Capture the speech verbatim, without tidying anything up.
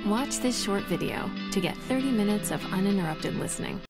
Watch this short video to get thirty minutes of uninterrupted listening.